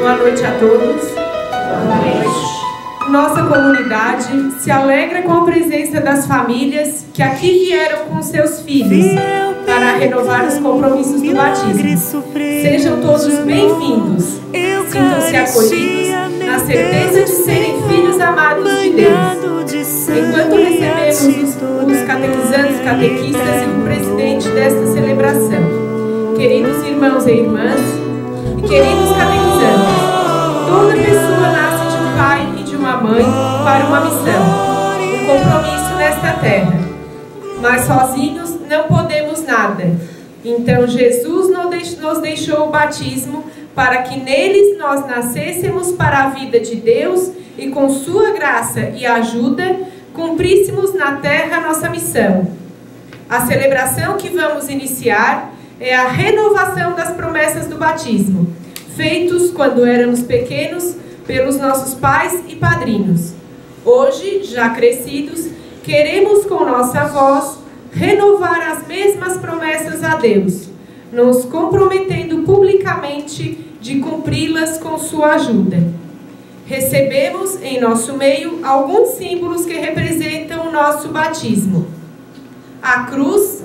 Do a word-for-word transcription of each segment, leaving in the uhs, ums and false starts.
Boa noite a todos. Boa noite. Nossa comunidade se alegra com a presença das famílias que aqui vieram com seus filhos para renovar os compromissos do batismo. Sejam todos bem-vindos. Sintam-se acolhidos na certeza de serem filhos amados de Deus. Enquanto recebemos os catequizandos, catequistas e o presidente desta celebração, queridos irmãos e irmãs e queridos catequizandos, toda pessoa nasce de um pai e de uma mãe para uma missão, um compromisso nesta terra. Mas sozinhos não podemos nada. Então Jesus nos deixou o batismo para que neles nós nascêssemos para a vida de Deus e com sua graça e ajuda cumpríssemos na terra a nossa missão. A celebração que vamos iniciar é a renovação das promessas do batismo, feitos quando éramos pequenos pelos nossos pais e padrinhos. Hoje, já crescidos, queremos com nossa voz renovar as mesmas promessas a Deus, nos comprometendo publicamente de cumpri-las com sua ajuda. Recebemos em nosso meio alguns símbolos que representam o nosso batismo. A cruz,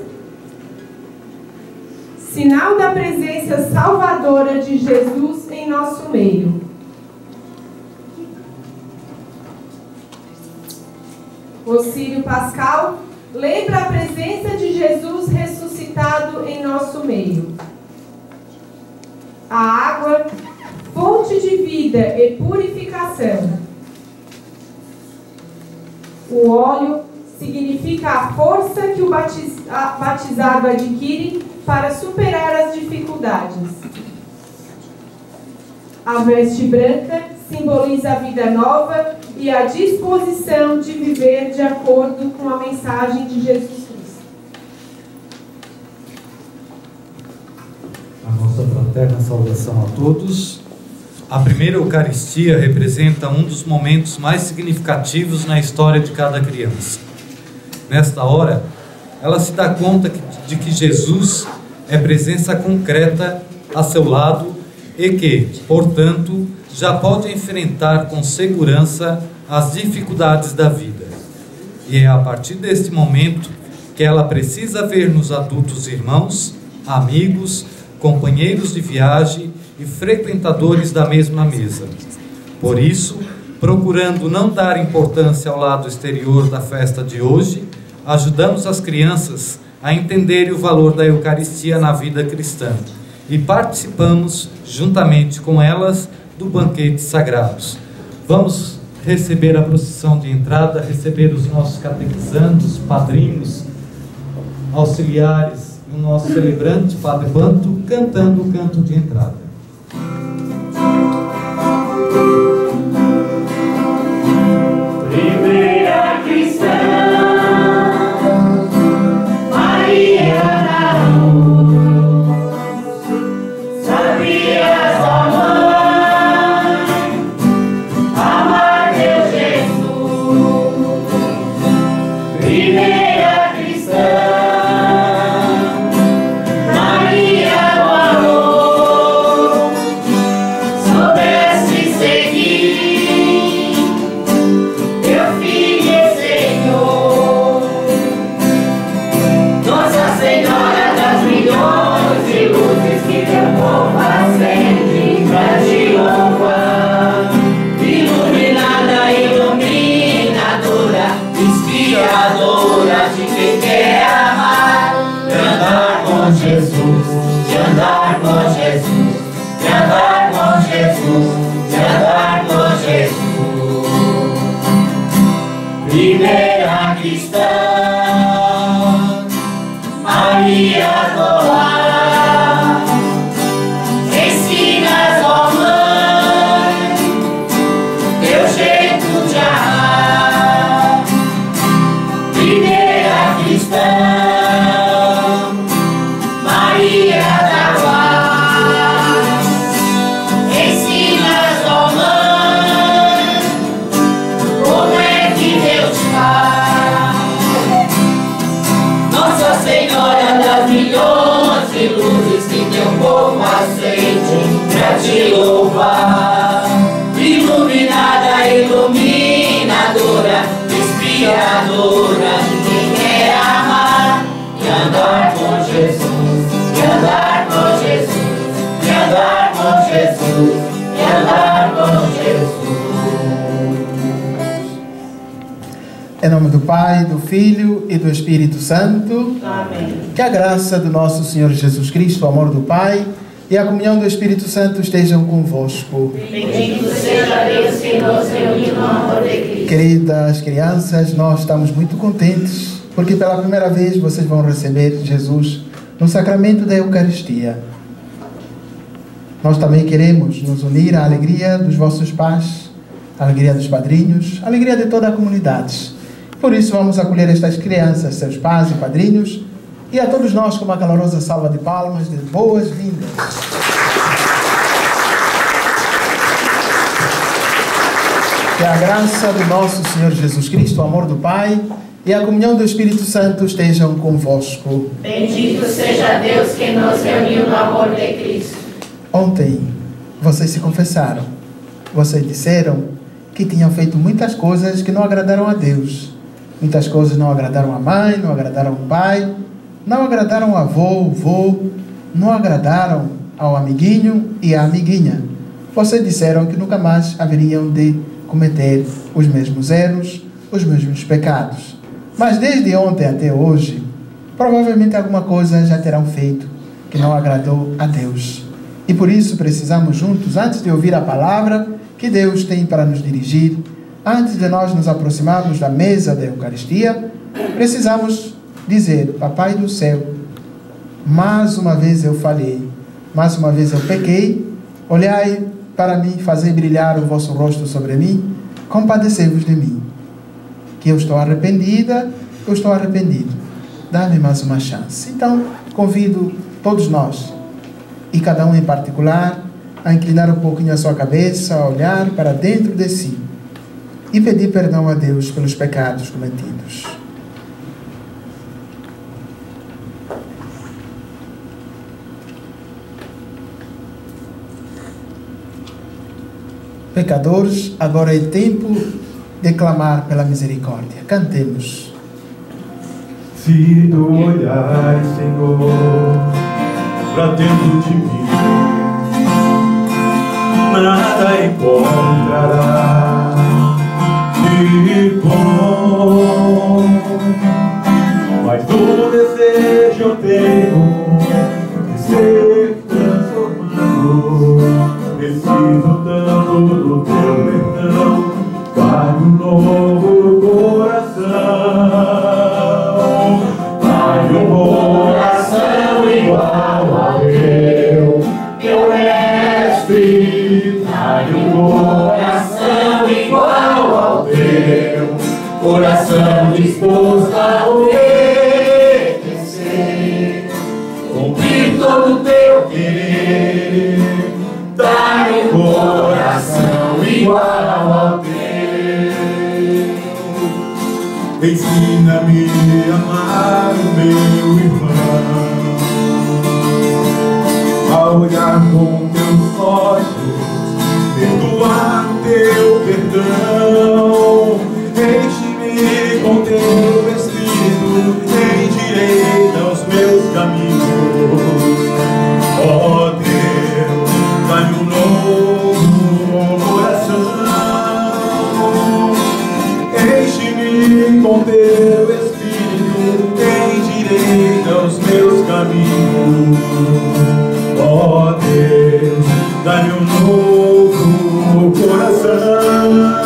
sinal da presença salvadora de Jesus em nosso meio. O círio pascal lembra a presença de Jesus ressuscitado em nosso meio. A água, fonte de vida e purificação. O óleo significa a força que o batizado adquire para superar as dificuldades. A veste branca simboliza a vida nova e a disposição de viver de acordo com a mensagem de Jesus Cristo. A nossa fraterna saudação a todos. A primeira Eucaristia representa um dos momentos mais significativos na história de cada criança. Nesta hora, ela se dá conta de que Jesus é presença concreta a seu lado e que, portanto, já pode enfrentar com segurança as dificuldades da vida. E é a partir deste momento que ela precisa ver nos adultos irmãos, amigos, companheiros de viagem e frequentadores da mesma mesa. Por isso, procurando não dar importância ao lado exterior da festa de hoje, ajudamos as crianças a entenderem o valor da Eucaristia na vida cristã e participamos, juntamente com elas, do banquete sagrados. Vamos receber a procissão de entrada, receber os nossos catequizandos, padrinhos, auxiliares e o nosso celebrante, Padre Banto, cantando o canto de entrada. Primeira cristã, Maria Araújo, sabias, ó mãe, amar Deus Jesus. Primeira cristã, Maria do amor, Em nome do Pai, do Filho e do Espírito Santo. Amém. Que a graça do nosso Senhor Jesus Cristo, o amor do Pai e a comunhão do Espírito Santo estejam convosco. Bendito seja Deus que nos reuniu no amor de Cristo. Queridas crianças, nós estamos muito contentes porque pela primeira vez vocês vão receber Jesus no sacramento da Eucaristia. Nós também queremos nos unir à alegria dos vossos pais, à alegria dos padrinhos, à alegria de toda a comunidade. Por isso vamos acolher estas crianças, seus pais e padrinhos, e a todos nós com uma calorosa salva de palmas de boas-vindas. Que a graça do nosso Senhor Jesus Cristo, o amor do Pai e a comunhão do Espírito Santo estejam convosco. Bendito seja Deus que nos reuniu no amor de Cristo. Ontem, vocês se confessaram. Vocês disseram que tinham feito muitas coisas que não agradaram a Deus. Muitas coisas não agradaram a mãe, não agradaram o pai, não agradaram o avô, o vô, não agradaram ao amiguinho e à amiguinha. Vocês disseram que nunca mais haveriam de cometer os mesmos erros, os mesmos pecados. Mas desde ontem até hoje, provavelmente alguma coisa já terão feito que não agradou a Deus. E por isso precisamos juntos, antes de ouvir a palavra que Deus tem para nos dirigir, antes de nós nos aproximarmos da mesa da Eucaristia, precisamos dizer: Papai do céu, mais uma vez eu falhei, mais uma vez eu pequei, olhai para mim, fazei brilhar o vosso rosto sobre mim, compadecei-vos de mim, que eu estou arrependida, eu estou arrependido, dá-me mais uma chance. Então, convido todos nós, e cada um em particular, a inclinar um pouquinho a sua cabeça, a olhar para dentro de si, e pedir perdão a Deus pelos pecados cometidos. Pecadores, agora é tempo de clamar pela misericórdia. Cantemos. Se tu olhares, Senhor, pra dentro de mim, nada encontrará de bom, mas do desejo eu tenho de ser transformado. Preciso tanto do teu perdão, para um novo coração, para um coração igual ao teu, meu mestre. Para um coração igual ao teu, coração disposto a obedecer, cumprir todo o teu querer. Dá-me um coração igual ao teu. Ensina-me a amar o meu irmão, a olhar com teus olhos, perdoar o teu perdão. Enche-me com teu Espírito, endireita os meus caminhos. Ó Deus, dá-me um novo coração. Enche-me com teu Espírito, endireita os meus caminhos. Ó Deus, dá-me um novo coração.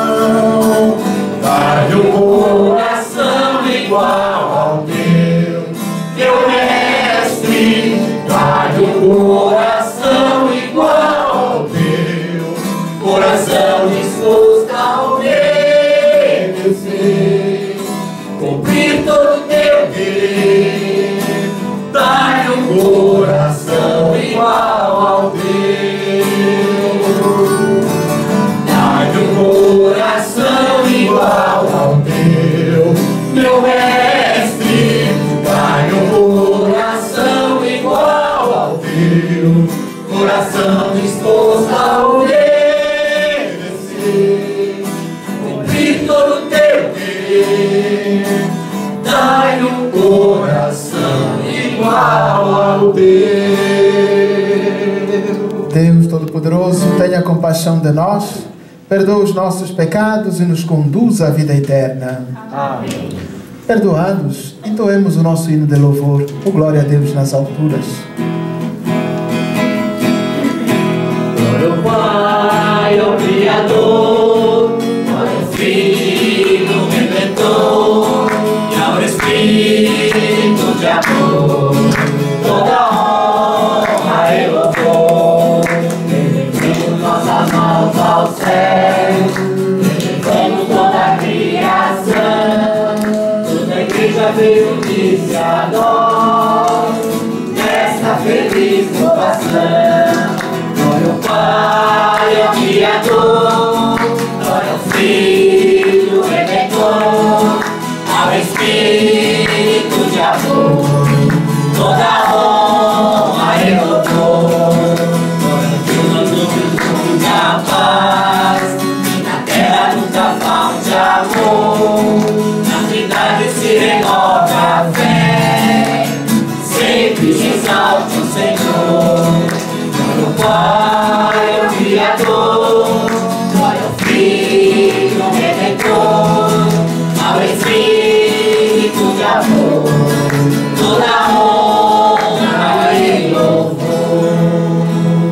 Dá-me um coração igual ao teu, meu mestre. Dá-me um coração igual ao teu, coração disposto a obedecer, cumprir todo o teu querer. Dá-me um coração igual ao teu. Dá-me um coração igual ao teu, meu mestre. Dá-me um coração igual ao teu, coração disposto a obedecer, cumprir todo o teu querer. Dá-me um coração igual ao teu. Deus Todo-Poderoso, tenha compaixão de nós, perdoa os nossos pecados e nos conduz à vida eterna. Amém. Perdoados, entoemos o nosso hino de louvor, o glória a Deus nas alturas. Glória ao Pai, ao Criador, glória ao Filho Redentor, e ao Espírito de amor, toda honra e louvor. Elevemos nossas mãos ao céu, elevemos toda a criação, toda a igreja veio unir-se a nós, nesta feliz vocação. Glória ao Pai, ao Criador, glória ao Filho Redentor, ao Espírito de amor, toda honra e louvor. Glória a Deus nos nuvens da paz, e na terra nunca falte amor. Na Trindade se renova a fé, sempre se exalte o Senhor. Glória ao Pai, ao Criador, glória ao Filho Redentor, ao Espírito de amor, toda honra e louvor.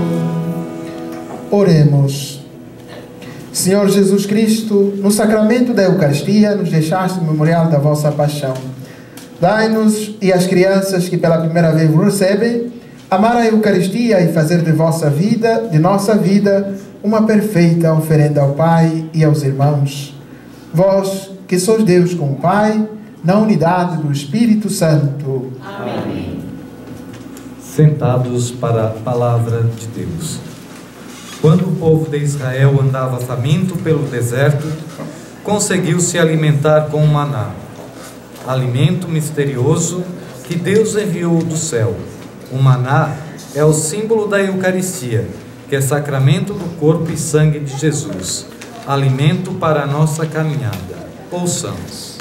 Oremos. Senhor Jesus Cristo, no sacramento da Eucaristia, nos deixaste o memorial da vossa paixão. Dai-nos e às crianças que pela primeira vez vos recebem, amar a Eucaristia e fazer de vossa vida, de nossa vida, uma perfeita oferenda ao Pai e aos irmãos. Vós, que sois Deus com o Pai, na unidade do Espírito Santo. Amém. Sentados para a palavra de Deus. Quando o povo de Israel andava faminto pelo deserto, conseguiu se alimentar com o maná, alimento misterioso que Deus enviou do céu. O maná é o símbolo da Eucaristia, que é sacramento do corpo e sangue de Jesus, alimento para a nossa caminhada. Ouçamos.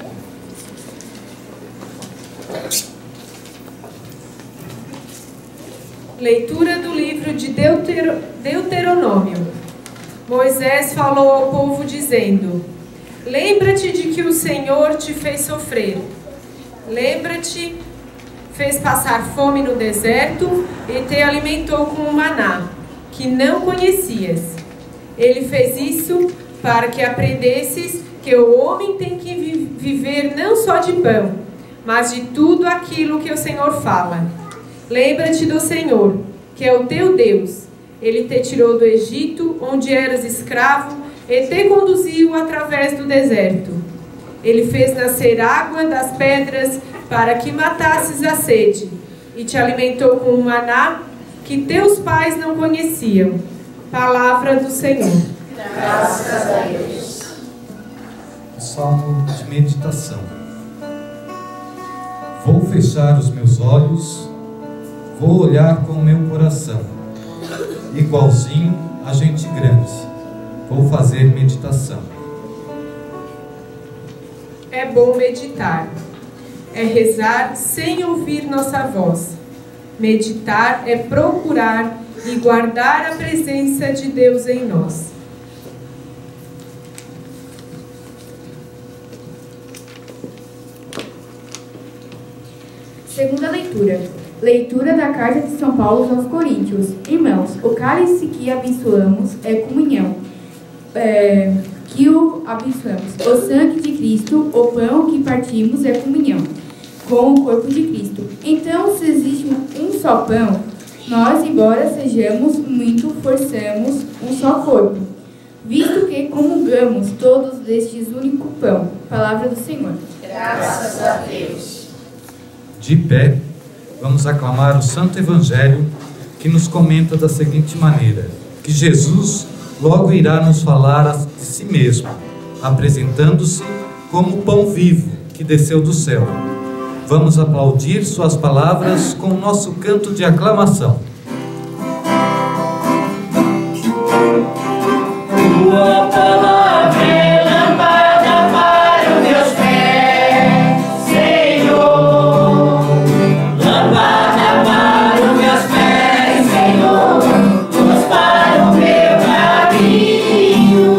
Leitura do livro de Deutero, Deuteronômio. Moisés falou ao povo dizendo: lembra-te de que o Senhor te fez sofrer. Lembra-te, fez passar fome no deserto e te alimentou com o maná, que não conhecias. Ele fez isso para que aprendesses que o homem tem que vi- viver não só de pão, mas de tudo aquilo que o Senhor fala. Lembra-te do Senhor, que é o teu Deus. Ele te tirou do Egito, onde eras escravo, e te conduziu através do deserto. Ele fez nascer água das pedras para que matasses a sede, e te alimentou com o maná que teus pais não conheciam. Palavra do Senhor. Graças a Deus. Salmo de meditação. Vou fechar os meus olhos, vou olhar com o meu coração, igualzinho a gente grande, vou fazer meditação. É bom meditar. É rezar sem ouvir nossa voz. Meditar é procurar e guardar a presença de Deus em nós. Segunda leitura. Leitura da Carta de São Paulo aos Coríntios. Irmãos, o cálice que abençoamos é comunhão, é, que o abençoamos. O sangue de Cristo, o pão que partimos é comunhão com o corpo de Cristo. Então, se existe um só pão, nós, embora sejamos muito, forçamos um só corpo, visto que comungamos todos destes único pão. Palavra do Senhor. Graças a Deus. De pé, vamos aclamar o Santo Evangelho, que nos comenta da seguinte maneira: que Jesus logo irá nos falar de si mesmo, apresentando-se como o pão vivo que desceu do céu. Vamos aplaudir suas palavras com o nosso canto de aclamação. Tua palavra é lâmpada para os meus pés, Senhor. Lâmpada para os meus pés, Senhor. Luz para o meu caminho.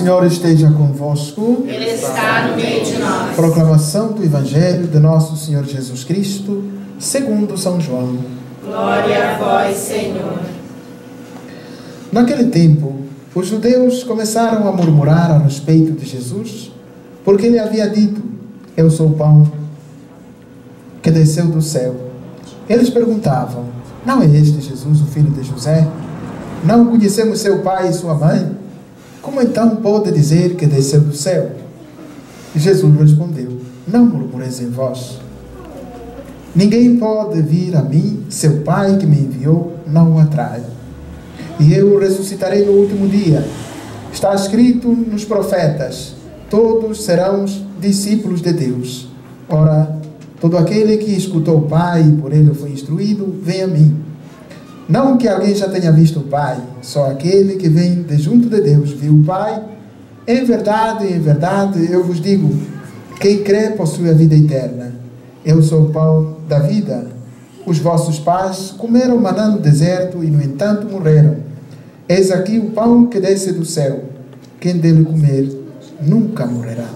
Senhor esteja convosco. Ele está no meio de nós. Proclamação do Evangelho de nosso Senhor Jesus Cristo, segundo São João. Glória a vós, Senhor. Naquele tempo, os judeus começaram a murmurar a respeito de Jesus, porque ele havia dito: eu sou o pão que desceu do céu. Eles perguntavam: não é este Jesus, o filho de José? Não conhecemos seu pai e sua mãe? Como então pode dizer que desceu do céu? E Jesus respondeu: não murmureis em vós. Ninguém pode vir a mim, seu pai que me enviou não o atrai. E eu ressuscitarei no último dia. Está escrito nos profetas: todos serão discípulos de Deus. Ora, todo aquele que escutou o Pai e por ele foi instruído, vem a mim. Não que alguém já tenha visto o Pai, só aquele que vem de junto de Deus viu o Pai. Em verdade, em verdade, eu vos digo, quem crê possui a vida eterna. Eu sou o pão da vida. Os vossos pais comeram maná no deserto e, no entanto, morreram. Eis aqui o pão que desce do céu. Quem dele comer nunca morrerá.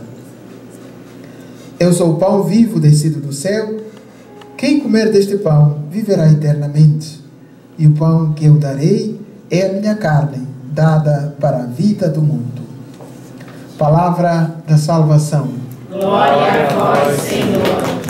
Eu sou o pão vivo descido do céu. Quem comer deste pão viverá eternamente. E o pão que eu darei é a minha carne, dada para a vida do mundo. Palavra da salvação. Glória a vós, Senhor.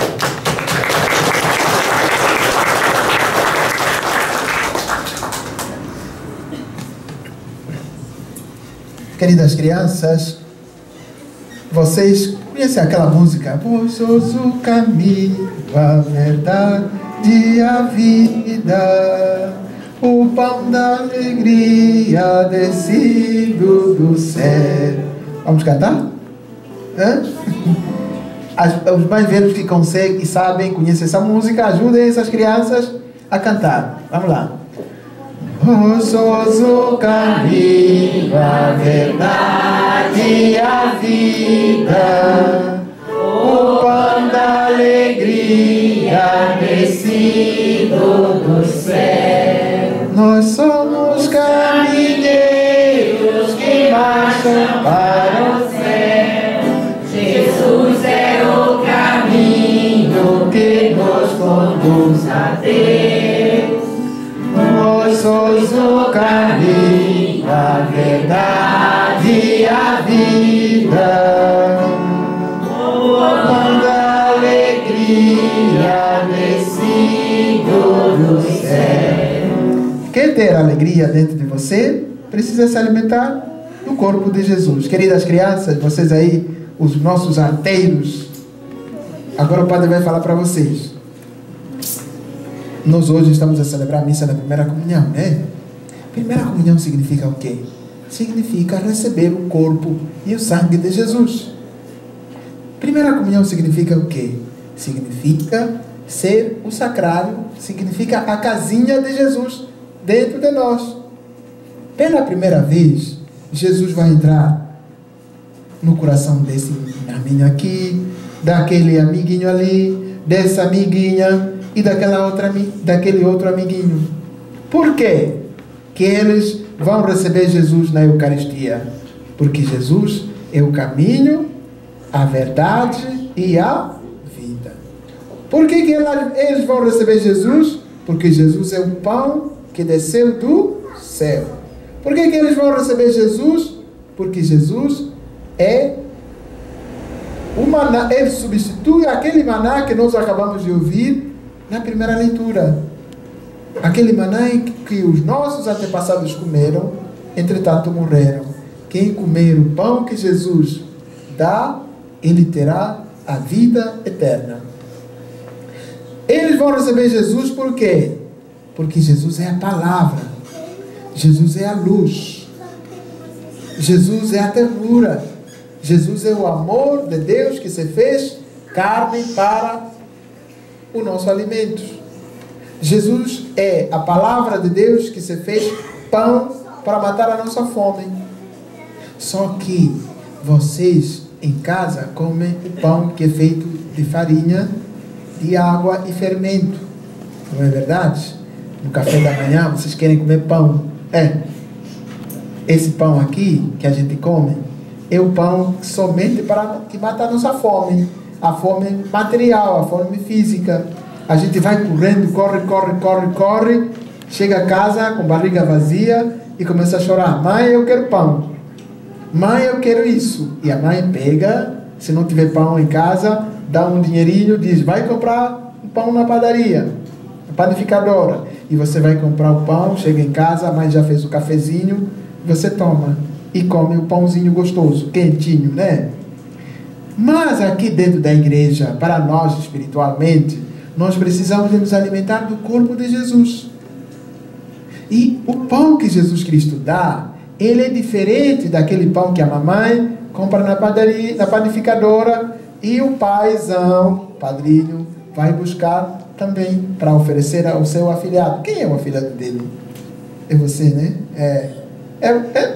Queridas crianças, vocês conhecem aquela música? Vós sois o caminho, a verdade e a vida, o pão da alegria descido do céu. Vamos cantar? Hã? As, os mais velhos que conseguem e sabem, conhecem essa música, ajudem essas crianças a cantar. Vamos lá. Vós sois o caminho, a verdade e a vida, o pão da alegria descido do céu. Nós somos caminheiros que marcham para o céu. Jesus é o caminho que nos conduz a Deus. Vós sois o caminho, a verdade e a vida, o pão da alegria descido do céu. Quer ter alegria dentro de você, precisa se alimentar do corpo de Jesus. Queridas crianças, vocês aí, os nossos arteiros, agora o padre vai falar para vocês. Nós hoje estamos a celebrar a missa da primeira comunhão, né? Primeira comunhão significa o quê? Significa receber o corpo e o sangue de Jesus. Primeira comunhão significa o quê? Significa ser o sacrário, significa a casinha de Jesus dentro de nós. Pela primeira vez, Jesus vai entrar no coração desse amiguinho aqui, daquele amiguinho ali, dessa amiguinha e daquela outra, daquele outro amiguinho. Por quê? Que eles vão receber Jesus na Eucaristia. Porque Jesus é o caminho, a verdade e a vida. Por que, que eles vão receber Jesus? Porque Jesus é o pão que desceu do céu. Por que, que eles vão receber Jesus? Porque Jesus é o maná, ele substitui aquele maná que nós acabamos de ouvir na primeira leitura. Aquele maná que os nossos antepassados comeram, entretanto morreram. Quem comer o pão que Jesus dá, ele terá a vida eterna. Eles vão receber Jesus por quê? Porque Jesus é a palavra. Jesus é a luz. Jesus é a ternura. Jesus é o amor de Deus que se fez carne para o nosso alimento. Jesus é a palavra de Deus que se fez pão para matar a nossa fome. Só que vocês em casa comem o pão que é feito de farinha, de água e fermento. Não é verdade? No café da manhã vocês querem comer pão. É. Esse pão aqui que a gente come é o pão somente para que mata a nossa fome, a fome material, a fome física. A gente vai correndo, corre, corre, corre, corre, chega a casa com barriga vazia e começa a chorar: mãe, eu quero pão, mãe, eu quero isso. E a mãe pega, se não tiver pão em casa, dá um dinheirinho, diz: vai comprar um pão na padaria, na panificadora. E você vai comprar o pão, chega em casa, a mãe já fez o cafezinho, você toma e come o pãozinho gostoso, quentinho, né? Mas aqui dentro da igreja, para nós espiritualmente, nós precisamos de nos alimentar do corpo de Jesus. E o pão que Jesus Cristo dá, ele é diferente daquele pão que a mamãe compra na padaria, na panificadora, e o paizão, padrinho, vai buscar também para oferecer ao seu afilhado. Quem é o afilhado dele? É você, né? É. é, é.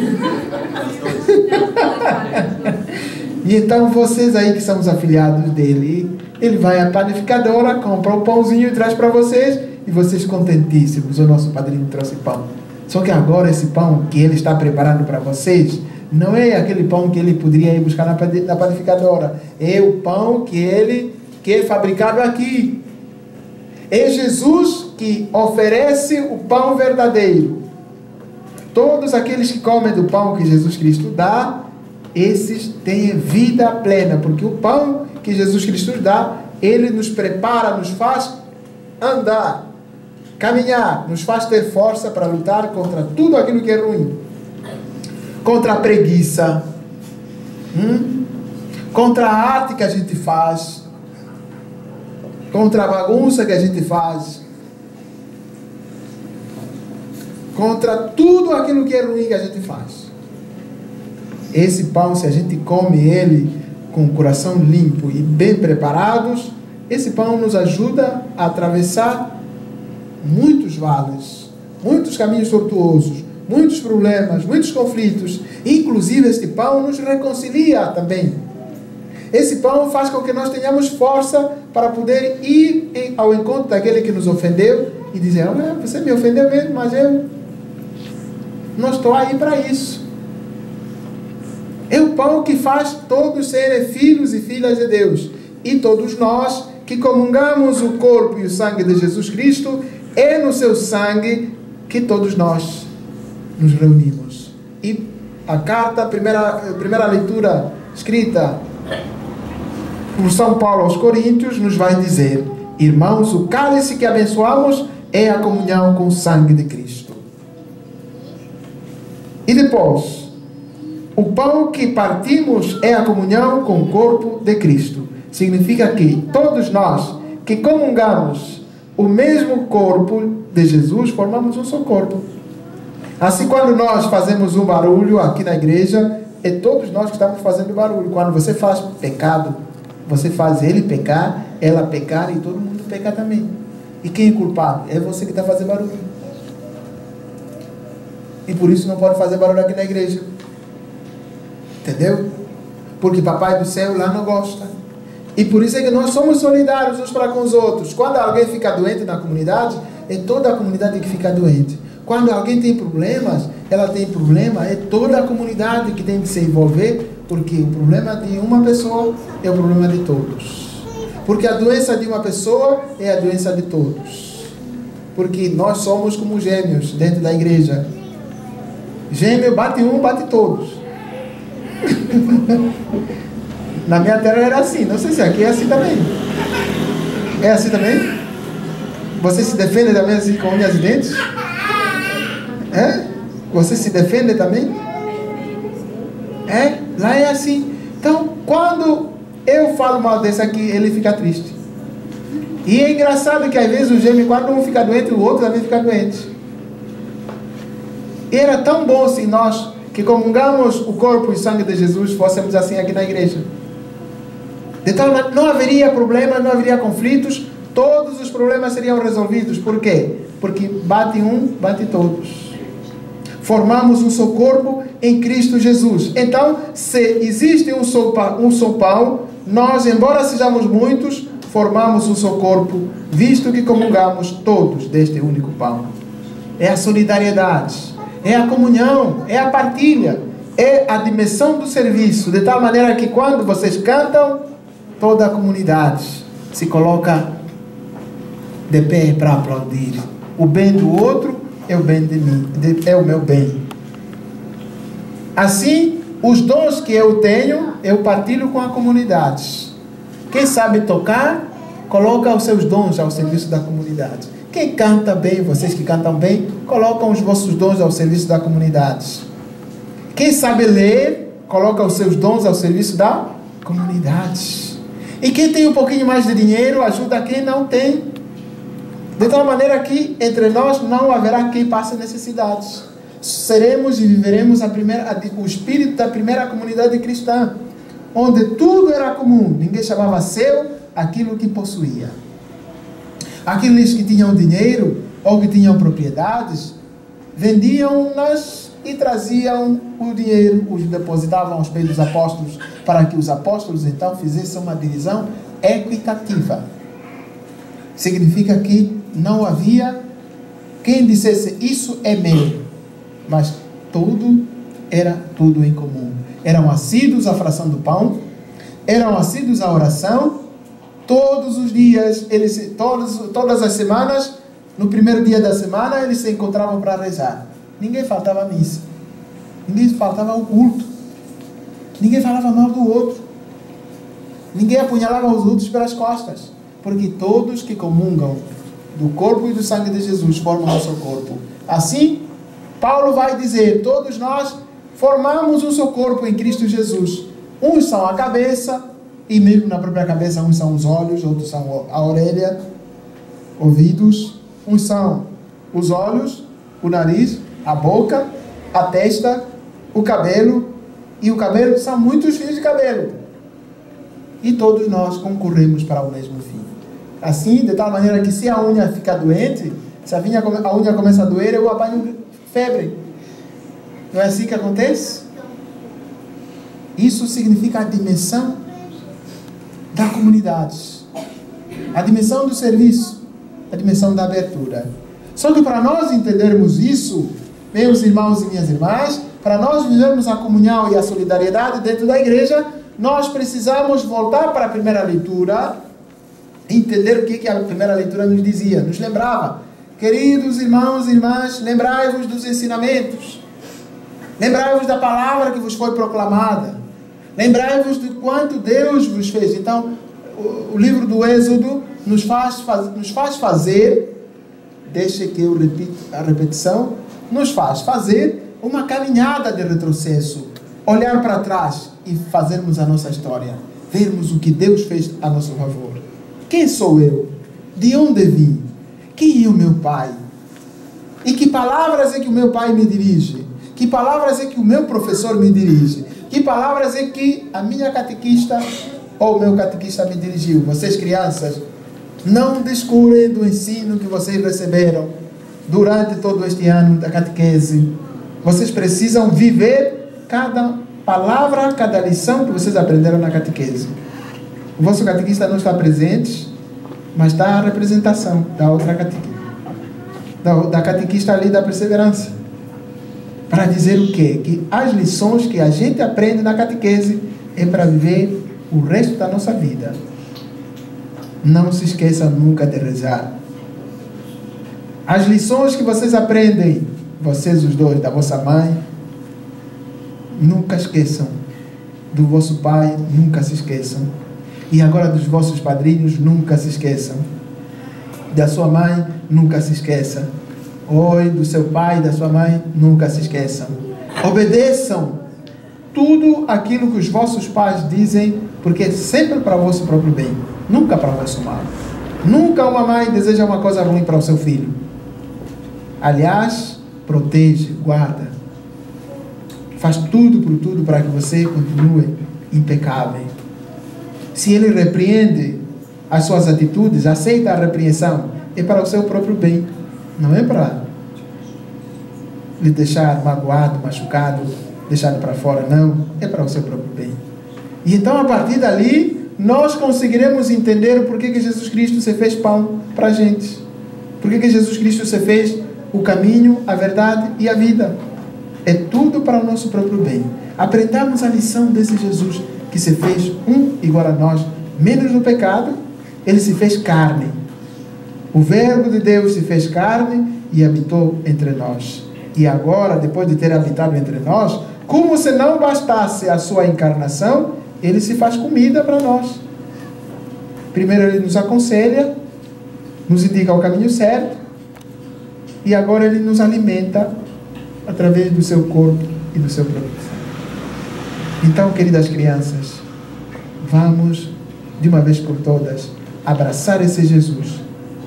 E então vocês aí que são os afilhados dele, ele vai à panificadora, compra o pãozinho e traz para vocês, e vocês contentíssimos: o nosso padrinho trouxe pão. Só que agora esse pão que ele está preparando para vocês não é aquele pão que ele poderia ir buscar na panificadora. É o pão que ele que é fabricado aqui. É Jesus que oferece o pão verdadeiro. Todos aqueles que comem do pão que Jesus Cristo dá, esses têm vida plena, porque o pão que Jesus Cristo dá, ele nos prepara, nos faz andar, caminhar, nos faz ter força para lutar contra tudo aquilo que é ruim, contra a preguiça, hum? contra a arte que a gente faz, contra a bagunça que a gente faz, contra tudo aquilo que é ruim que a gente faz. Esse pão, se a gente come ele com o coração limpo e bem preparados, esse pão nos ajuda a atravessar muitos vales, muitos caminhos tortuosos, muitos problemas, muitos conflitos. Inclusive, este pão nos reconcilia também. Esse pão faz com que nós tenhamos força para poder ir ao encontro daquele que nos ofendeu e dizer: ah, você me ofendeu mesmo, mas eu não estou aí para isso. É o pão que faz todos serem filhos e filhas de Deus. E todos nós que comungamos o corpo e o sangue de Jesus Cristo, é no seu sangue que todos nós nos reunimos. E a carta, a primeira, a primeira leitura escrita por São Paulo aos Coríntios, nos vai dizer: irmãos, o cálice que abençoamos é a comunhão com o sangue de Cristo. E depois, o pão que partimos é a comunhão com o corpo de Cristo. Significa que todos nós que comungamos o mesmo corpo de Jesus, formamos um só corpo. Assim, quando nós fazemos um barulho aqui na igreja, é todos nós que estamos fazendo barulho. Quando você faz pecado, você faz ele pecar, ela pecar e todo mundo pecar também. E quem é culpado? É você que está fazendo barulho. E por isso não pode fazer barulho aqui na igreja. Entendeu? Porque Papai do Céu lá não gosta. E por isso é que nós somos solidários uns para com os outros. Quando alguém fica doente na comunidade, é toda a comunidade que fica doente. Quando alguém tem problemas, ela tem problema, é toda a comunidade que tem que se envolver, porque o problema de uma pessoa é o problema de todos. Porque a doença de uma pessoa é a doença de todos. Porque nós somos como gêmeos dentro da igreja. Gêmeo bate um, bate todos. Na minha terra era assim, não sei se aqui é assim também. É assim também? Você se defende também assim com unhas e dentes? É? Você se defende também? É? Lá é assim. Então, quando eu falo mal desse aqui, ele fica triste. E é engraçado que às vezes o gêmeo, quando um fica doente, o outro também fica doente. E era tão bom se nós que comungamos o corpo e sangue de Jesus fôssemos assim aqui na igreja. Então não haveria problemas, não haveria conflitos, todos os problemas seriam resolvidos. Por quê? Porque bate um, bate todos. Formamos um só corpo em Cristo Jesus. Então, se existe um só, um só pão, nós, embora sejamos muitos, formamos um só corpo, visto que comungamos todos deste único pão. É a solidariedade, é a comunhão, é a partilha. é a dimensão do serviço, de tal maneira que quando vocês cantam, toda a comunidade se coloca de pé para aplaudir. O bem do outro é o bem de mim, é o meu bem. Assim, os dons que eu tenho, eu partilho com a comunidade. Quem sabe tocar, coloca os seus dons ao serviço da comunidade. Quem canta bem, vocês que cantam bem, colocam os vossos dons ao serviço da comunidade. Quem sabe ler, coloca os seus dons ao serviço da comunidade. E quem tem um pouquinho mais de dinheiro, ajuda quem não tem. De tal maneira que entre nós não haverá quem passe necessidades. Seremos e viveremos a primeira, a, o espírito da primeira comunidade cristã, onde tudo era comum, ninguém chamava seu aquilo que possuía. Aqueles que tinham dinheiro ou que tinham propriedades, vendiam-nas e traziam o dinheiro, os depositavam aos pés dos apóstolos, para que os apóstolos então fizessem uma divisão equitativa. Significa que não havia quem dissesse isso é meu, mas tudo era tudo em comum. Eram assíduos à fração do pão, eram assíduos à oração, todos os dias, eles, todos, todas as semanas, no primeiro dia da semana, eles se encontravam para rezar. Ninguém faltava a missa, ninguém faltava o culto, ninguém falava mal do outro, ninguém apunhalava os outros pelas costas, porque todos que comungam do corpo e do sangue de Jesus formam o seu corpo. Assim, Paulo vai dizer, todos nós formamos o seu corpo em Cristo Jesus. Uns são a cabeça, e mesmo na própria cabeça, uns são os olhos, outros são a orelha, ouvidos, uns são os olhos, o nariz, a boca, a testa, o cabelo, e o cabelo são muitos fios de cabelo. E todos nós concorremos para o mesmo fim. Assim, de tal maneira que se a unha fica doente, se a unha, a unha começa a doer, eu apanho febre. Não é assim que acontece? Isso significa a dimensão da comunidade, a dimensão do serviço, a dimensão da abertura. Só que para nós entendermos isso, meus irmãos e minhas irmãs, para nós vivermos a comunhão e a solidariedade dentro da igreja, nós precisamos voltar para a primeira leitura, entender o que, que a primeira leitura nos dizia, nos lembrava. Queridos irmãos e irmãs, lembrai-vos dos ensinamentos, lembrai-vos da palavra que vos foi proclamada, lembrai-vos de quanto Deus vos fez. Então, o, o livro do Êxodo nos faz, faz, nos faz fazer, deixe que eu repita a repetição, nos faz fazer uma caminhada de retrocesso, olhar para trás e fazermos a nossa história, vermos o que Deus fez a nosso favor. Quem sou eu? De onde vim? Quem é o meu pai? E que palavras é que o meu pai me dirige? Que palavras é que o meu professor me dirige? Que palavras é que a minha catequista ou o meu catequista me dirigiu? Vocês, crianças, não descurem do ensino que vocês receberam durante todo este ano da catequese. Vocês precisam viver cada palavra, cada lição que vocês aprenderam na catequese. O vosso catequista não está presente, mas está a representação da outra catequista, da, da catequista ali da perseverança. Para dizer o quê? Que as lições que a gente aprende na catequese é para viver o resto da nossa vida. Não se esqueçam nunca de rezar. As lições que vocês aprendem, vocês os dois, da vossa mãe, nunca esqueçam. Do vosso pai, nunca se esqueçam. E agora dos vossos padrinhos, nunca se esqueçam. Da sua mãe, nunca se esqueça. Oi, do seu pai, da sua mãe, nunca se esqueçam. Obedeçam tudo aquilo que os vossos pais dizem, porque é sempre para o vosso próprio bem, nunca para o vosso mal. Nunca uma mãe deseja uma coisa ruim para o seu filho. Aliás, protege, guarda. Faz tudo por tudo para que você continue impecável. Se ele repreende as suas atitudes, aceita a repreensão, é para o seu próprio bem. Não é para lhe deixar magoado, machucado, deixado para fora, não. É para o seu próprio bem. E então, a partir dali, nós conseguiremos entender o porquê que Jesus Cristo se fez pão para a gente. Porquê que Jesus Cristo se fez o caminho, a verdade e a vida. É tudo para o nosso próprio bem. Aprendamos a lição desse Jesus que se fez um igual a nós, menos no pecado, ele se fez carne. O Verbo de Deus se fez carne e habitou entre nós. E agora, depois de ter habitado entre nós, como se não bastasse a sua encarnação, ele se faz comida para nós. Primeiro ele nos aconselha, nos indica o caminho certo, e agora ele nos alimenta através do seu corpo e do seu próprio sangue. Então, queridas crianças, vamos, de uma vez por todas, abraçar esse Jesus.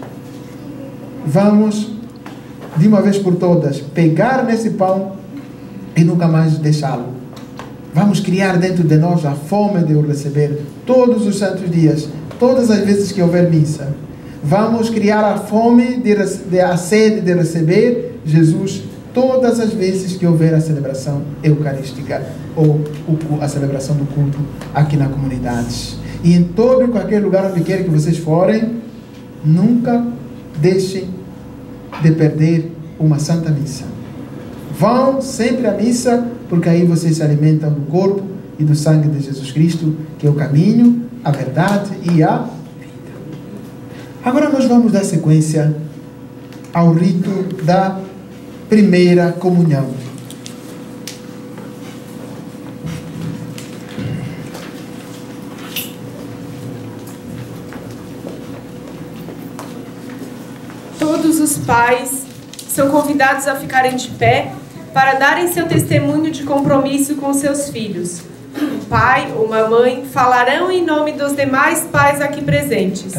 Vamos, de uma vez por todas, pegar nesse pão e nunca mais deixá-lo. Vamos criar dentro de nós a fome de o receber todos os santos dias, todas as vezes que houver missa. Vamos criar a fome, de, de, a sede de receber Jesus todas as vezes que houver a celebração eucarística ou a celebração do culto aqui na comunidade. E em todo e qualquer lugar onde quer que vocês forem, nunca deixem de perder uma santa missa. Vão sempre à missa, porque aí vocês se alimentam do corpo e do sangue de Jesus Cristo, que é o caminho, a verdade e a vida. Agora nós vamos dar sequência ao rito da primeira comunhão. Todos os pais são convidados a ficarem de pé para darem seu testemunho de compromisso com seus filhos. Um pai ou uma mãe falarão em nome dos demais pais aqui presentes.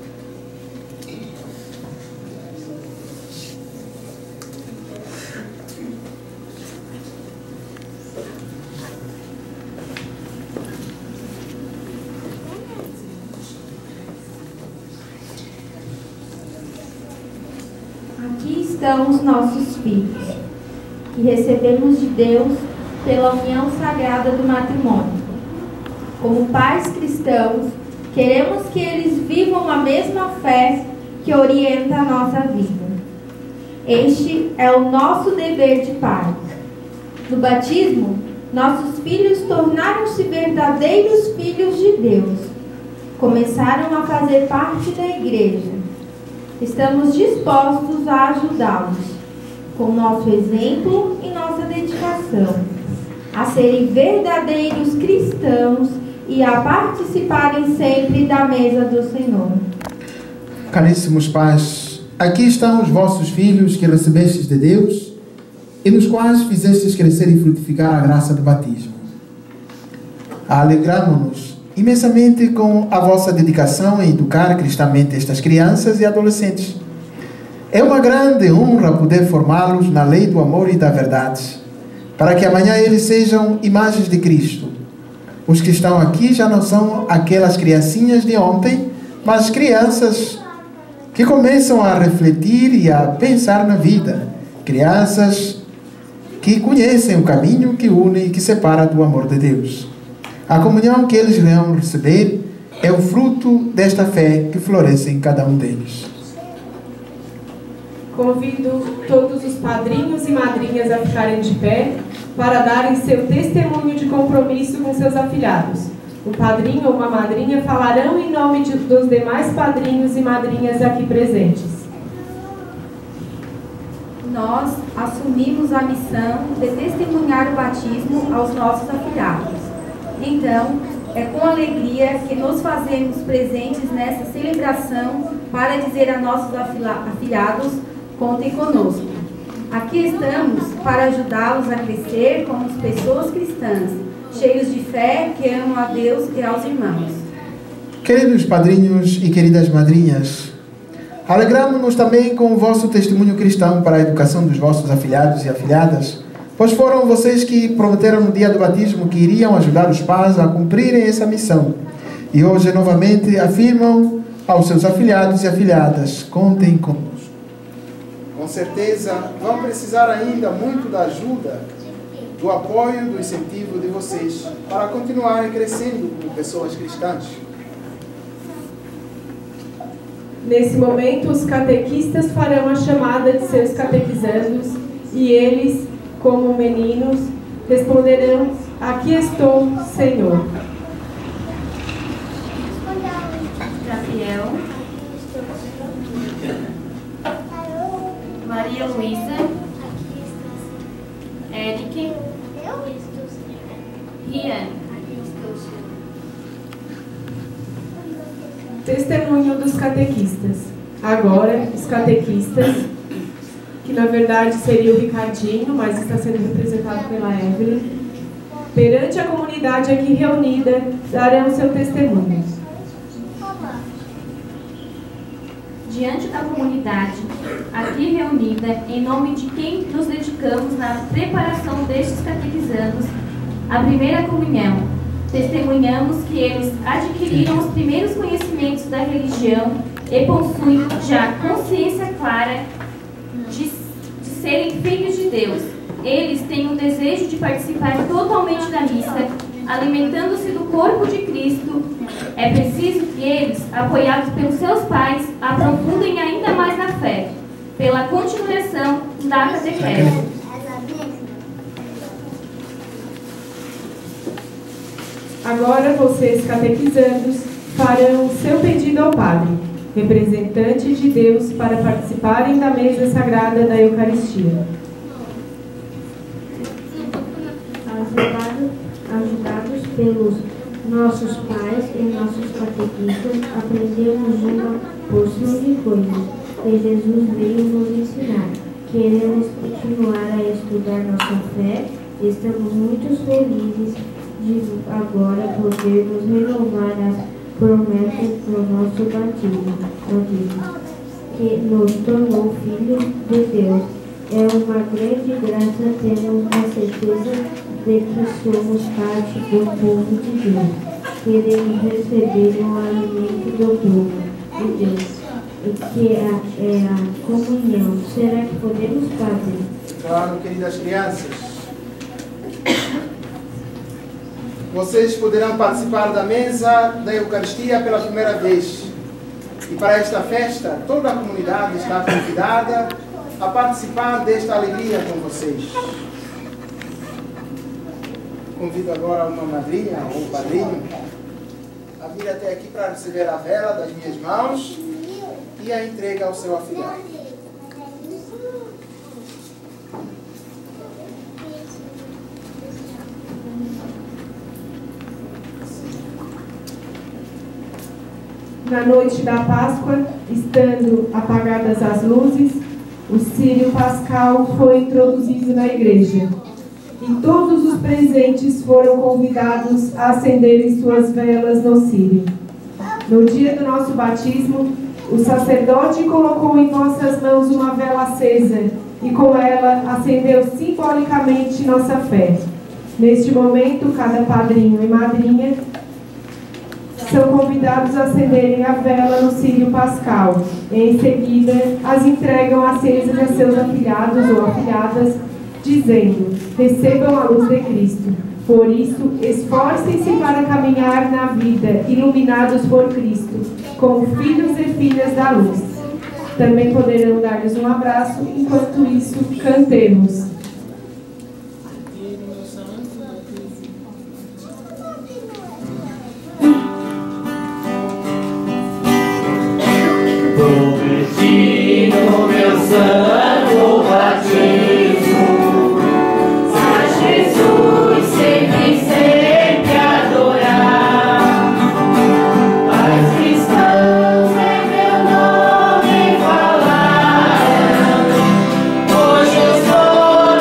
Aqui estão os nossos filhos, que recebemos de Deus pela união sagrada do matrimônio. Como pais cristãos, queremos que eles vivam a mesma fé que orienta a nossa vida. Este é o nosso dever de pai. No batismo, nossos filhos tornaram-se verdadeiros filhos de Deus. Começaram a fazer parte da igreja. Estamos dispostos a ajudá-los, com nosso exemplo e nossa dedicação, a serem verdadeiros cristãos e a participarem sempre da mesa do Senhor. Caríssimos pais, aqui estão os vossos filhos que recebestes de Deus e nos quais fizestes crescer e frutificar a graça do batismo. Alegramo-nos imensamente com a vossa dedicação em educar cristamente estas crianças e adolescentes. É uma grande honra poder formá-los na lei do amor e da verdade, para que amanhã eles sejam imagens de Cristo. Os que estão aqui já não são aquelas criancinhas de ontem, mas crianças que começam a refletir e a pensar na vida. Crianças que conhecem o caminho que une e que separa do amor de Deus. A comunhão que eles irão receber é o fruto desta fé que floresce em cada um deles. Convido todos os padrinhos e madrinhas a ficarem de pé para darem seu testemunho de compromisso com seus afilhados. O padrinho ou uma madrinha falarão em nome de, dos demais padrinhos e madrinhas aqui presentes. Nós assumimos a missão de testemunhar o batismo aos nossos afilhados. Então, é com alegria que nos fazemos presentes nessa celebração para dizer a nossos afilhados: contem conosco. Aqui estamos para ajudá-los a crescer como pessoas cristãs, cheios de fé, que amam a Deus e aos irmãos. Queridos padrinhos e queridas madrinhas, alegramos-nos também com o vosso testemunho cristão para a educação dos vossos afilhados e afilhadas, pois foram vocês que prometeram no dia do batismo que iriam ajudar os pais a cumprirem essa missão. E hoje, novamente, afirmam aos seus afilhados e afilhadas: contem conosco. Com certeza, vão precisar ainda muito da ajuda, do apoio, do incentivo de vocês para continuarem crescendo como pessoas cristãs. Nesse momento, os catequistas farão a chamada de seus catequizandos e eles como meninos, responderão: aqui estou, Senhor. Gabriel, Maria Luísa, Eric, Rian. Testemunho dos catequistas. Agora, os catequistas, que na verdade seria o Ricardinho, mas está sendo representado pela Evelyn, perante a comunidade aqui reunida, darão seu testemunho. Diante da comunidade aqui reunida, em nome de quem nos dedicamos na preparação destes catequizandos, a primeira comunhão, testemunhamos que eles adquiriram os primeiros conhecimentos da religião e possuem já consciência clara de, de serem filhos de Deus. Eles têm o desejo de participar totalmente da missa, alimentando-se do corpo de Cristo. É preciso que eles, apoiados pelos seus pais, aprofundem ainda mais na fé, pela continuação da catequese. Agora vocês, catequizandos, farão o seu pedido ao Padre, representante de Deus, para participarem da mesa sagrada da Eucaristia. Ajudado, ajudados pelos nossos pais e nossos catequistas, aprendemos uma porção de coisas que Jesus veio nos ensinar. Queremos continuar a estudar nossa fé e estamos muito felizes de agora podermos renovar as promessas do nosso batismo, que nos tornou filhos de Deus. É uma grande graça termos a certeza de que somos parte do povo de Deus. Queremos receber o alimento do povo de Deus, que é a, é a comunhão. Será que podemos, Padre? Claro, queridas crianças. Vocês poderão participar da mesa da Eucaristia pela primeira vez. E para esta festa, toda a comunidade está convidada a participar desta alegria com vocês. Convido agora uma madrinha ou um padrinho a vir até aqui para receber a vela das minhas mãos e a entrega ao seu afilhado. Na noite da Páscoa, estando apagadas as luzes, o círio pascal foi introduzido na igreja. E todos os presentes foram convidados a acenderem suas velas no círio. No dia do nosso batismo, o sacerdote colocou em vossas mãos uma vela acesa e com ela acendeu simbolicamente nossa fé. Neste momento, cada padrinho e madrinha são convidados a acenderem a vela no círio pascal. E, em seguida, as entregam acesas a seus afilhados ou afilhadas, dizendo: recebam a luz de Cristo. Por isso, esforcem-se para caminhar na vida, iluminados por Cristo, como filhos e filhas da luz. Também poderão dar-lhes um abraço, enquanto isso, cantemos. Prometi no meu santo batismo a Jesus sempre, sempre adorar. Pais cristãos em meu nome falar. Hoje eu sou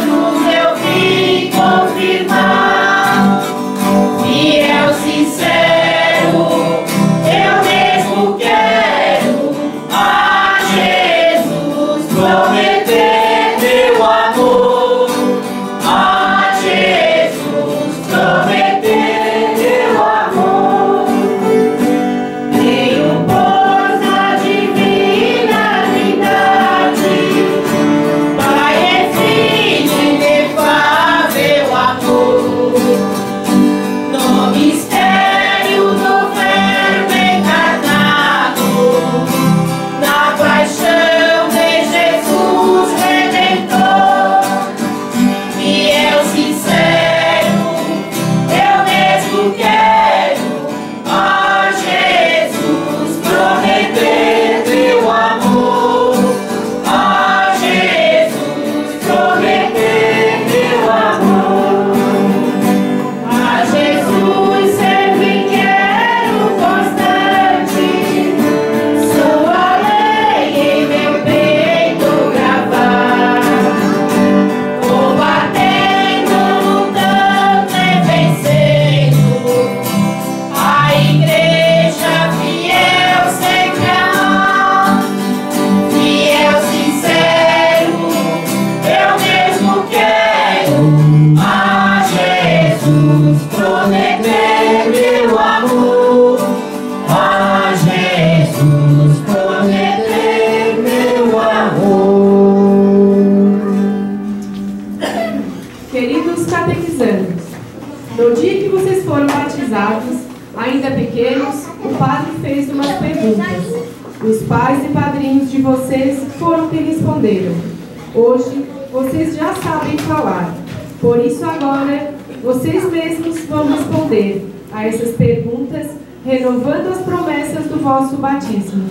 catequizando-os. No dia que vocês foram batizados, ainda pequenos, o padre fez umas perguntas. Os pais e padrinhos de vocês foram que responderam. Hoje, vocês já sabem falar. Por isso agora, vocês mesmos vão responder a essas perguntas, renovando as promessas do vosso batismo.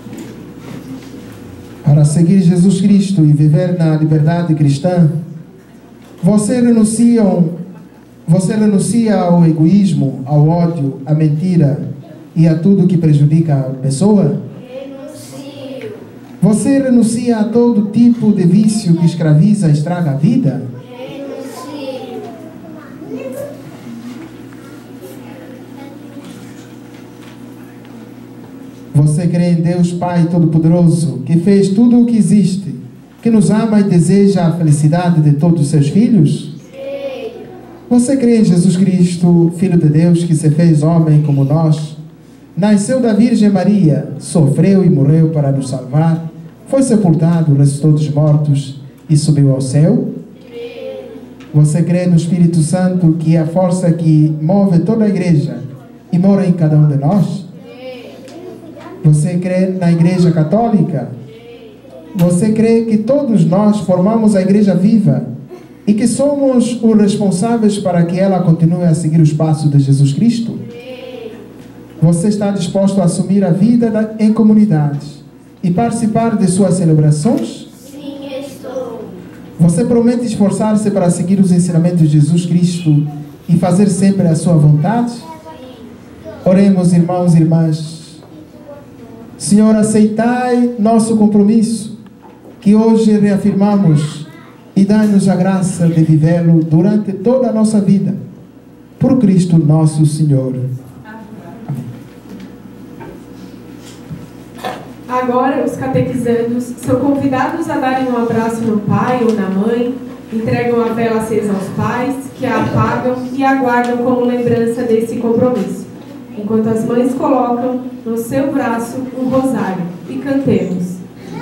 Para seguir Jesus Cristo e viver na liberdade cristã, você renunciam, você renuncia ao egoísmo, ao ódio, à mentira e a tudo que prejudica a pessoa? Renuncio. Você renuncia a todo tipo de vício que escraviza e estraga a vida? Renuncio. Você crê em Deus Pai Todo-Poderoso, que fez tudo o que existe, que nos ama e deseja a felicidade de todos os seus filhos? Creio. Você crê em Jesus Cristo, Filho de Deus, que se fez homem como nós, nasceu da Virgem Maria, sofreu e morreu para nos salvar, foi sepultado, ressuscitou dos mortos e subiu ao céu? Creio. Você crê no Espírito Santo, que é a força que move toda a igreja e mora em cada um de nós? Você crê na Igreja Católica? Você crê que todos nós formamos a Igreja viva e que somos os responsáveis para que ela continue a seguir os passos de Jesus Cristo? Você está disposto a assumir a vida da, em comunidades e participar de suas celebrações? Sim, estou. Você promete esforçar-se para seguir os ensinamentos de Jesus Cristo e fazer sempre a sua vontade? Oremos, irmãos e irmãs. Senhor, aceitai nosso compromisso, que hoje reafirmamos, e dai-nos a graça de vivê-lo durante toda a nossa vida. Por Cristo nosso Senhor. Amém. Agora, os catequizandos são convidados a darem um abraço no pai ou na mãe, entregam a vela acesa aos pais, que a apagam e aguardam como lembrança desse compromisso, enquanto as mães colocam no seu braço um rosário. E cantemos.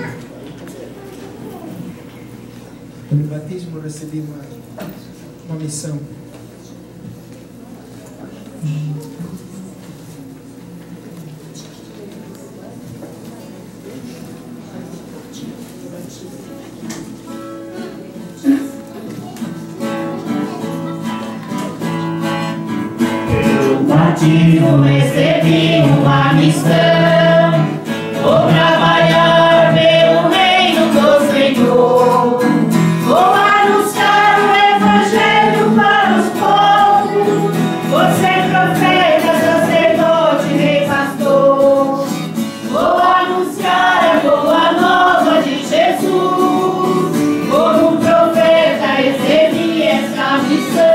No batismo recebi uma, uma missão. No batismo recebi uma missão, vou trabalhar pelo reino do Senhor, vou anunciar o Evangelho para os povos, vou ser profeta, sacerdote, rei, pastor, vou anunciar a boa nova de Jesus, como profeta recebi essa missão.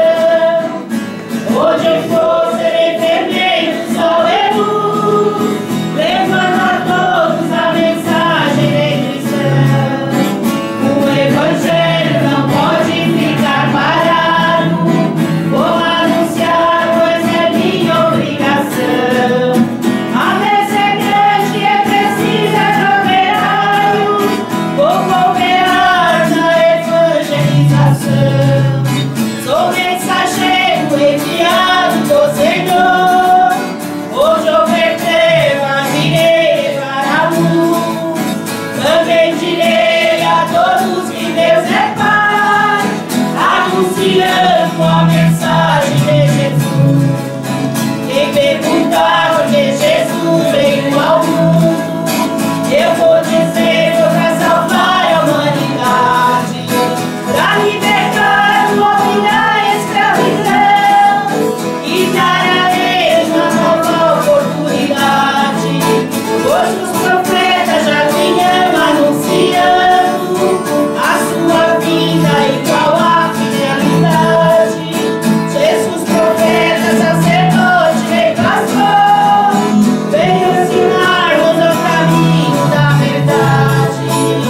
Hoje eu vou ser enfermeiro, sol e luz, levando a todos a mensagem de cristã. O Evangelho não pode ficar parado, vou anunciar, pois é minha obrigação. A mesa é grande, é preciso aglomerá-los, vou cooperar na evangelização. Sou mensageiro enviado do Senhor, hoje eu vertei a direita para a luz. Também direi a todos que Deus é Pai, anunciando a mensagem de Jesus. Quem perguntar onde Jesus veio ao mundo, eu vou dizer para salvar a humanidade, para libertar o homem da escravidão e dar a eles uma nova oportunidade. Hoje os profetas já vinham anunciando a sua vida igual à fidelidade. Jesus, profeta, sacerdote, rei, pastor, veio ensinar-nos o caminho da verdade.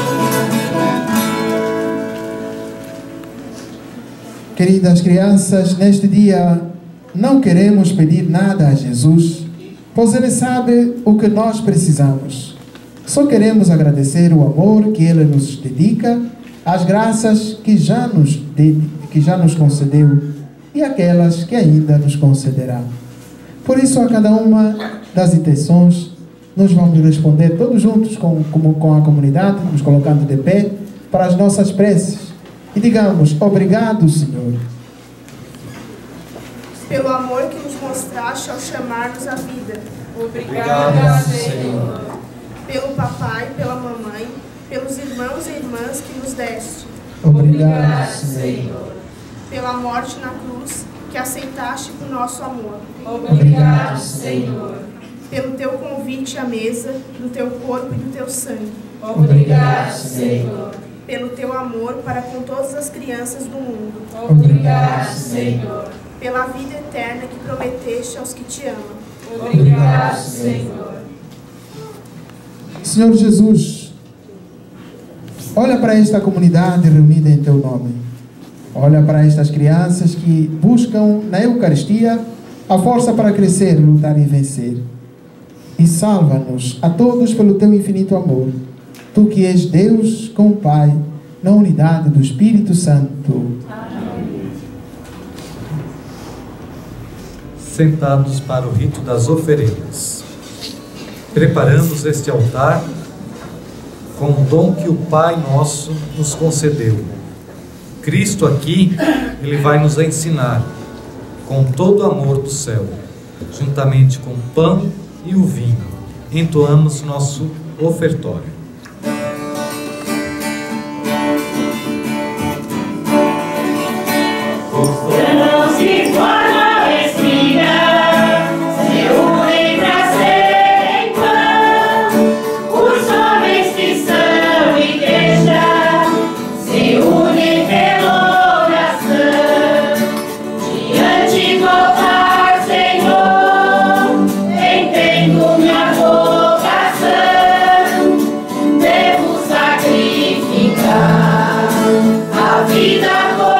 Queridas crianças, neste dia não queremos pedir nada a Jesus, pois Ele sabe o que nós precisamos. Só queremos agradecer o amor que Ele nos dedica, as graças que já nos, de, que já nos concedeu e aquelas que ainda nos concederá. Por isso, a cada uma das intenções, nós vamos responder todos juntos com, com, com a comunidade, nos colocando de pé para as nossas preces. E digamos: obrigado, Senhor, pelo amor que nos mostraste ao chamar-nos à vida. Obrigado, Senhor. Pelo papai, pela mamãe, pelos irmãos e irmãs que nos deste. Obrigado, Senhor. Pela morte na cruz que aceitaste por nosso amor. Obrigado, Senhor. Pelo teu convite à mesa, do teu corpo e do teu sangue. Obrigado, Senhor. Pelo teu amor para com todas as crianças do mundo. Obrigado, Senhor. Pela vida eterna que prometeste aos que te amam. Obrigado, Senhor. Senhor Jesus, olha para esta comunidade reunida em teu nome. Olha para estas crianças que buscam na Eucaristia a força para crescer, lutar e vencer. E salva-nos a todos pelo teu infinito amor. Tu que és Deus com o Pai, na unidade do Espírito Santo. Amém. Sentados para o rito das oferendas, preparamos este altar com o dom que o Pai nosso nos concedeu. Cristo aqui, Ele vai nos ensinar, com todo o amor do céu, juntamente com o pão e o vinho, entoamos nosso ofertório. Grãos que formam espiga se unem pra serem pão. Os homens que são igreja se unem pela oração. Diante do altar, Senhor, entendo minha vocação. Devo sacrificar a vida por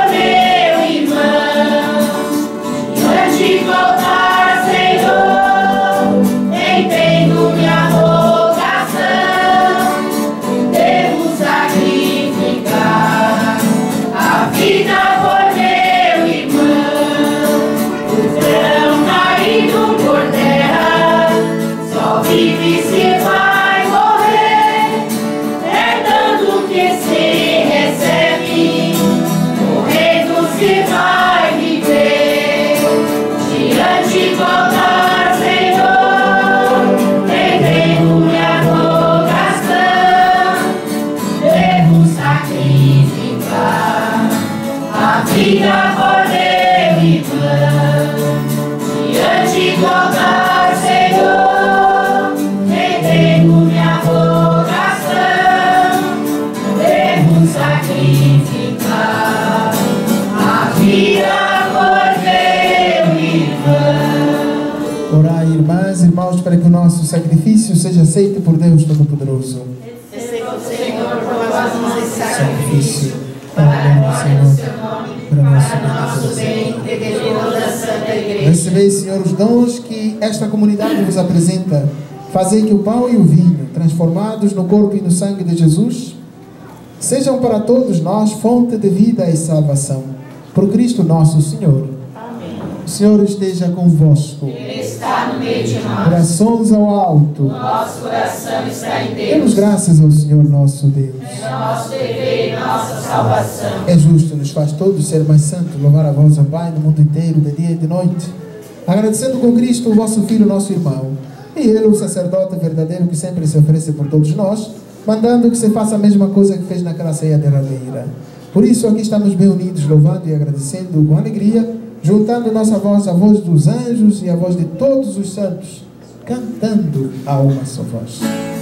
para que o nosso sacrifício seja aceito por Deus Todo-Poderoso. Receba o Senhor pelas mãos de Sacrifício para a glória do seu nome, para para nosso bem e de toda a Santa Igreja. Recebei, Senhor, os dons que esta comunidade vos apresenta. Fazei que o pão e o vinho, transformados no corpo e no sangue de Jesus, sejam para todos nós fonte de vida e salvação. Por Cristo nosso Senhor. Amém. O Senhor esteja convosco. Ele está no meio de nós. Corações ao alto. O nosso coração está em Deus. Demos graças ao Senhor nosso Deus. É nosso dever e nossa salvação. É justo, nos faz todos ser mais santos, louvar a vós, ó Pai, no mundo inteiro, de dia e de noite. Agradecendo com Cristo o vosso Filho, nosso irmão. E ele, o sacerdote verdadeiro que sempre se oferece por todos nós, mandando que se faça a mesma coisa que fez naquela ceia derradeira. Por isso aqui estamos bem unidos, louvando e agradecendo com alegria, juntando nossa voz à voz dos anjos e à voz de todos os santos, cantando a uma só voz.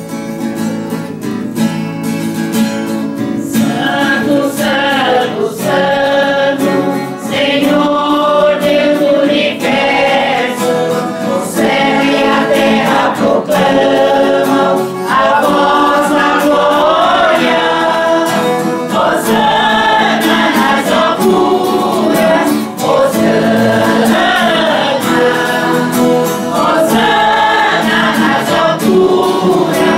Santo, Santo, Santo, Senhor Deus do universo, o céu e a terra proclamam a vossa glória. Hosana nas alturas, Hosana, Hosana nas alturas.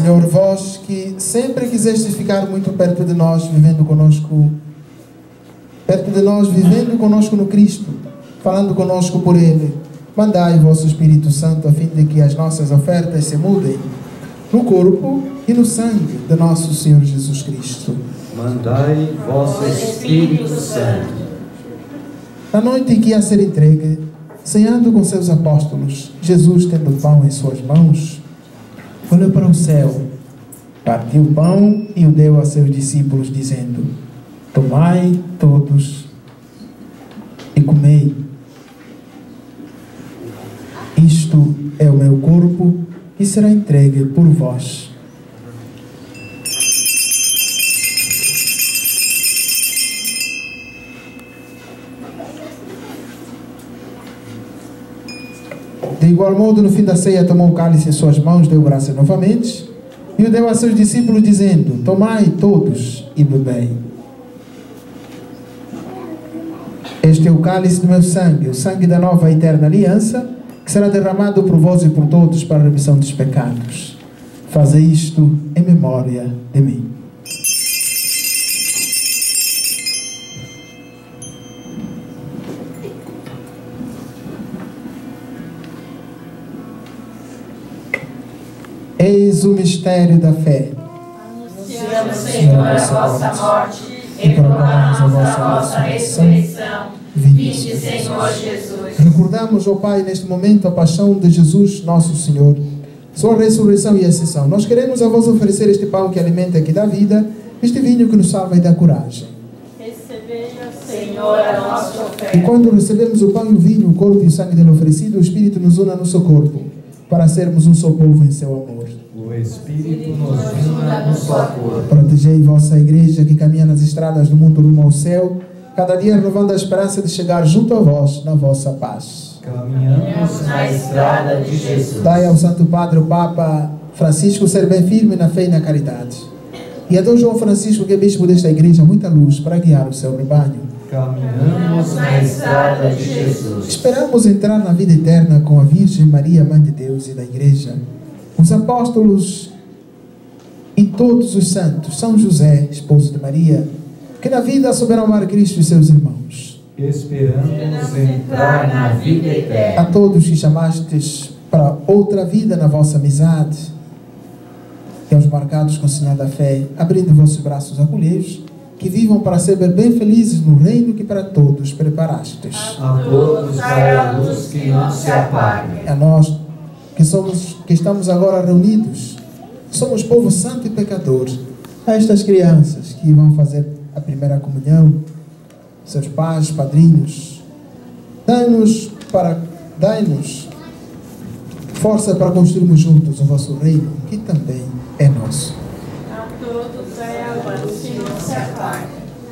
Senhor, vós que sempre quisestes ficar muito perto de nós, vivendo conosco, perto de nós, vivendo conosco no Cristo, falando conosco por Ele, mandai vosso Espírito Santo a fim de que as nossas ofertas se mudem no corpo e no sangue de nosso Senhor Jesus Cristo. Mandai vosso Espírito Santo. Na noite em que ia ser entregue, ceando com seus apóstolos, Jesus, tendo o pão em suas mãos, olhou para o céu, partiu o pão e o deu a seus discípulos, dizendo: tomai todos e comei. Isto é o meu corpo que será entregue por vós. De igual modo, no fim da ceia, tomou o cálice em suas mãos, deu graças novamente e o deu a seus discípulos, dizendo: tomai todos e bebei. Este é o cálice do meu sangue, o sangue da nova e eterna aliança, que será derramado por vós e por todos para a remissão dos pecados. Fazei isto em memória de mim. Eis o mistério da fé. Anunciamos, Senhor, a vossa morte e proclamamos a vossa ressurreição. Vinde, Senhor Jesus. Recordamos, ó Pai, neste momento a paixão de Jesus, nosso Senhor, sua ressurreição e ascensão. Nós queremos a vós oferecer este pão que alimenta e que dá vida, este vinho que nos salva e dá coragem. Recebei, Senhor, a nossa oferta. E quando recebemos o pão e o vinho, o corpo e o sangue dele oferecido, o Espírito nos une no seu corpo, para sermos um só povo em seu amor. O Espírito nos una no seu corpo. Protegei vossa igreja que caminha nas estradas do mundo rumo ao céu, cada dia renovando a esperança de chegar junto a vós na vossa paz. Caminhamos na estrada de Jesus. Dai ao Santo Padre, o Papa Francisco, ser bem firme na fé e na caridade. E a Dom João Francisco, que é bispo desta igreja, muita luz para guiar o seu rebanho. Caminhamos na estrada de Jesus. Esperamos entrar na vida eterna com a Virgem Maria, Mãe de Deus e da Igreja, os apóstolos e todos os santos, São José, esposo de Maria, que na vida souberam amar Cristo e seus irmãos. Esperamos entrar na vida eterna. A todos que chamastes para outra vida na vossa amizade, e aos marcados com o sinal da fé, abrindo vossos braços acolheios, que vivam para ser bem felizes no reino que para todos preparastes. A todos vai a luz que não se apague. A nós que somos, que estamos agora reunidos, somos povo santo e pecador, a estas crianças que vão fazer a primeira comunhão, seus pais, padrinhos, dai-nos para, dai-nos força para construirmos juntos o vosso reino, que também é nosso. A todos vai a luz que não se apague.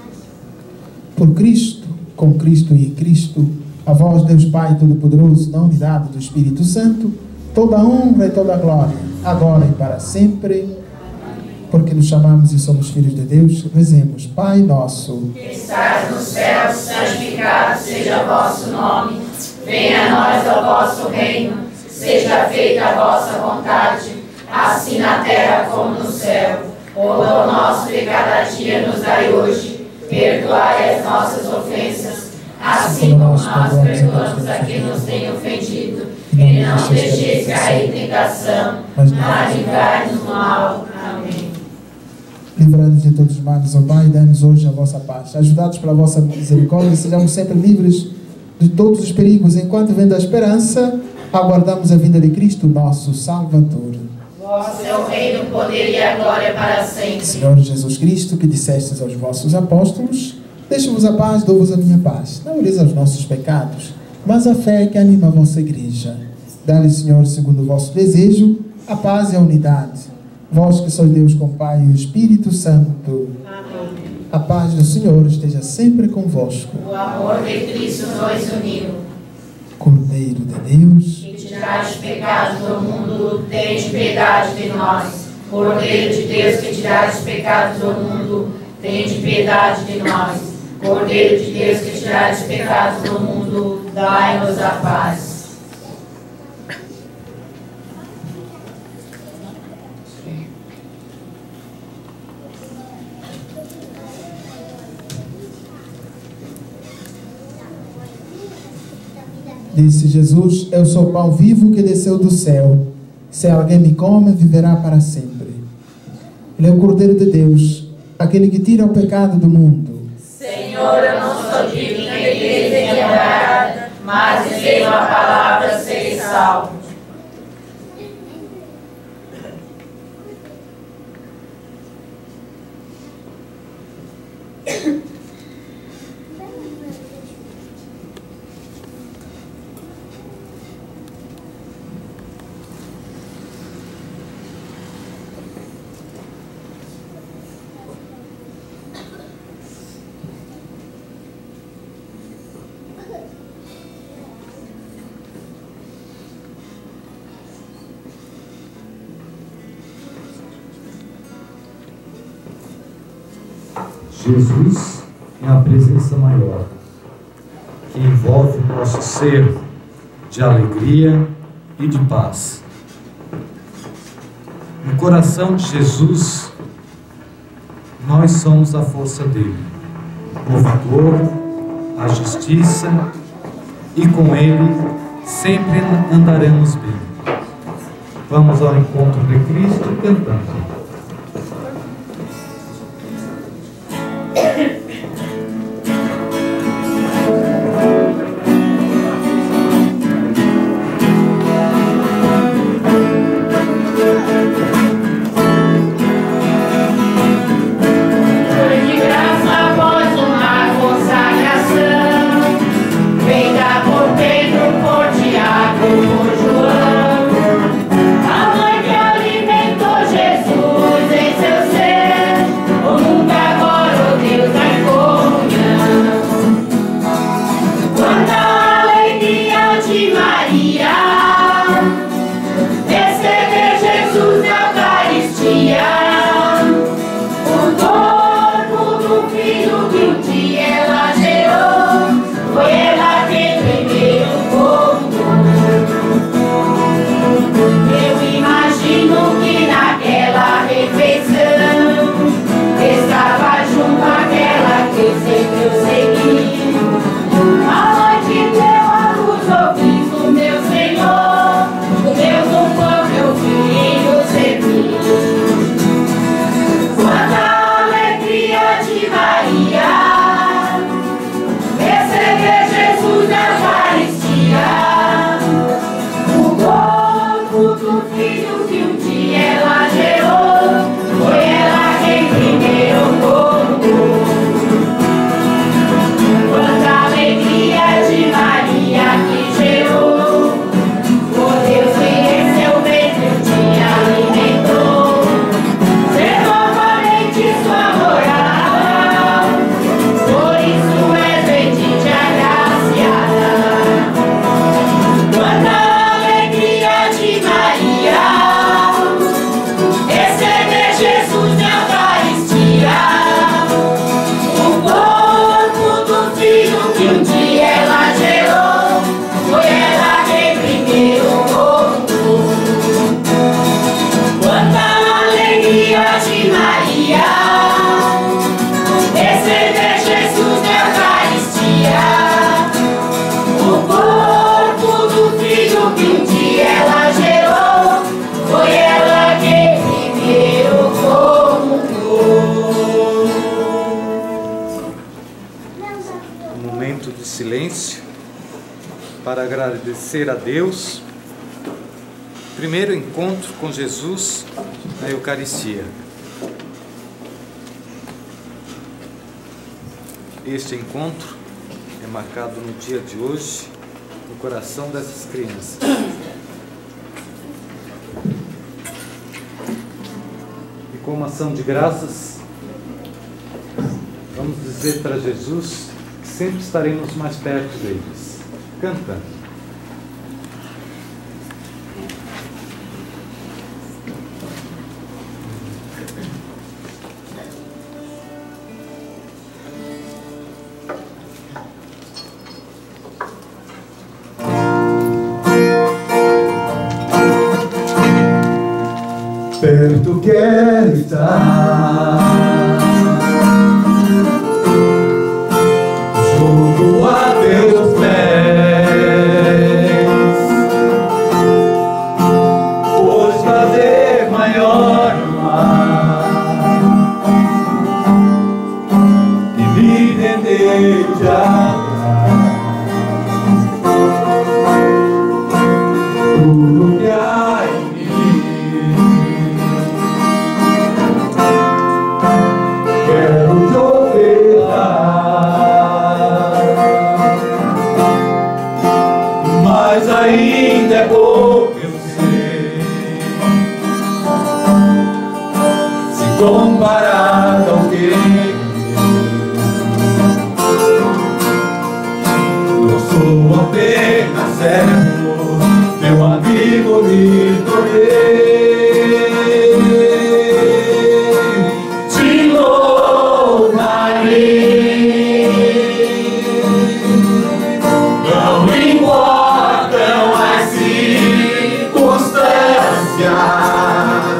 Por Cristo, com Cristo e em Cristo, a vós, Deus Pai Todo-Poderoso, na unidade do Espírito Santo, toda a honra e toda a glória, agora e para sempre. Porque nos chamamos e somos filhos de Deus, rezemos: Pai nosso, Que estás nos céus, santificado seja o vosso nome. Venha a nós o vosso reino. Seja feita a vossa vontade, assim na terra como no céu. O pão nosso de cada dia nos dai hoje. Perdoai as nossas ofensas, assim como nós perdoamos a quem nos tem ofendido. E não deixeis cair em tentação, mas livrai-nos do mal. Amém. Livrai-nos de todos os males, ó Pai, dai-nos hoje a vossa paz. Ajudados pela vossa misericórdia, sejamos sempre livres de todos os perigos, enquanto vem da esperança, aguardamos a vinda de Cristo, nosso Salvador. Vosso é o reino, o poder e a glória para sempre. Senhor Jesus Cristo, que dissestes aos vossos apóstolos: deixe-vos a paz, dou-vos a minha paz. Não olheis aos nossos pecados, mas a fé que anima a vossa igreja. Dá-lhe, Senhor, segundo o vosso desejo, a paz e a unidade. Vós que sois Deus com o Pai e o Espírito Santo. Amém. A paz do Senhor esteja sempre convosco. O amor de Cristo nos uniu. Cordeiro de Deus, Que tirais os pecados do mundo, tende piedade de nós. Cordeiro de Deus, que tirais os pecados do mundo, tende piedade de nós. Cordeiro de Deus, que tirais os pecados do mundo, dai-nos a paz. Disse Jesus: eu sou o pão vivo que desceu do céu. Se alguém me come, viverá para sempre. Ele é o Cordeiro de Deus, aquele que tira o pecado do mundo. Senhor, eu não sou digno de ter entrar, mas dizei uma palavra, serei salvo. Jesus é a presença maior, que envolve o nosso ser de alegria e de paz. No coração de Jesus, nós somos a força dele, o vigor, a justiça, e com ele sempre andaremos bem. Vamos ao encontro de Cristo cantando. Para agradecer a Deus, primeiro encontro com Jesus na Eucaristia. Este encontro é marcado no dia de hoje, no coração dessas crianças. E como ação de graças, vamos dizer para Jesus que sempre estaremos mais perto deles. Cantando. Perto quero estar, junto a teus pés. comparado ao que eu sou apenas servo, meu amigo me tornei. Te louvarei, não importam as circunstâncias,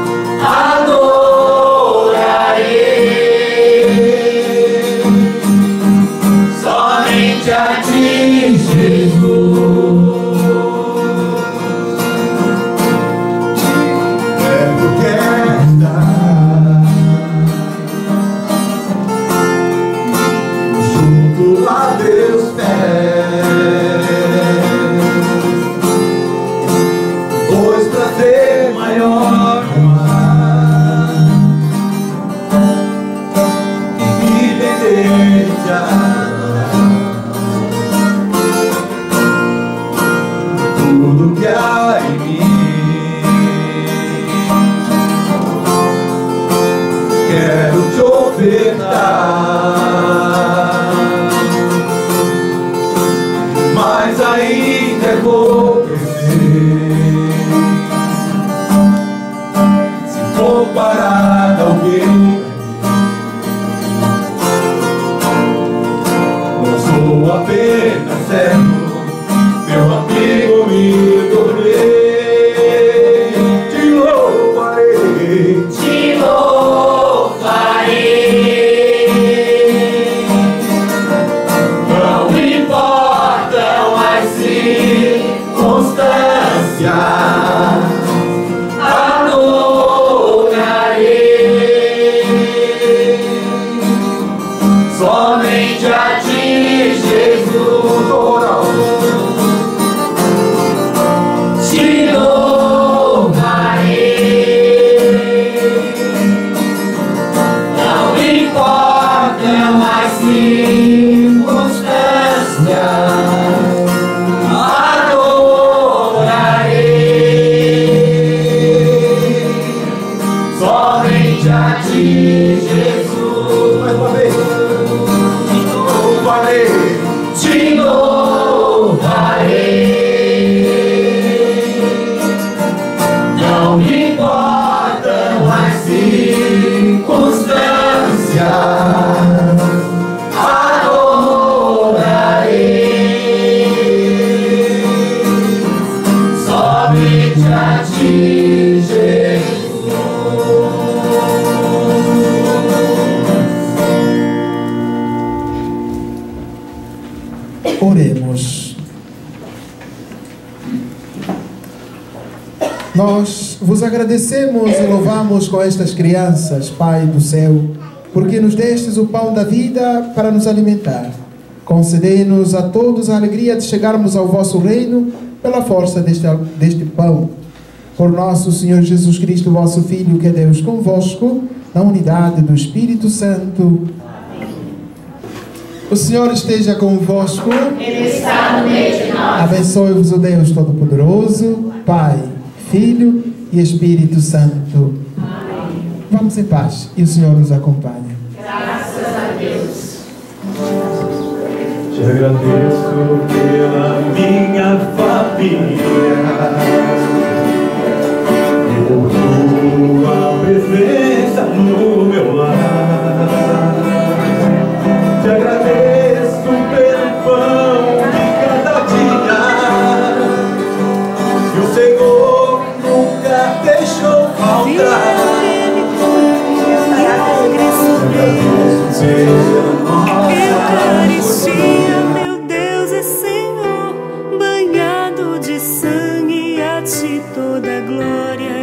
adorarei somente a ti, Jesus. Quero, quero estar junto a Deus pés, pois prazer maior não há que viver de adorar tudo que há em mim. Quero te ofertar, mas ainda é vou perder se comparado ao que não sou apenas servo, meu amigo me tornei. Te louvarei, te louvarei, não importam as circunstâncias, adorarei somente a ti, Jesus. Te louvarei, não importam as circunstâncias, adorarei somente a ti, Jesus. Mais uma vez. Te louvarei, te louvarei, não importam as circunstâncias, adorarei somente a ti, Jesus. Oremos. Nós vos agradecemos e louvamos com estas crianças, Pai do céu, porque nos destes o pão da vida para nos alimentar. Concedei-nos a todos a alegria de chegarmos ao vosso reino pela força deste, deste pão. Por nosso Senhor Jesus Cristo, vosso Filho, que é Deus convosco, na unidade do Espírito Santo. O Senhor esteja convosco. Ele está no meio de nós. Abençoe-vos o Deus Todo-Poderoso, Pai, Filho e Espírito Santo. Amém. Vamos em paz e o Senhor nos acompanha. Graças a Deus. Te agradeço pela minha família e por tua presença no meu lar. Te agradeço pelo pão de cada dia que o Senhor nunca deixou faltar. Te agradeço pela nossa Eucaristia, meu Deus e Senhor, banhado de sangue, a ti toda glória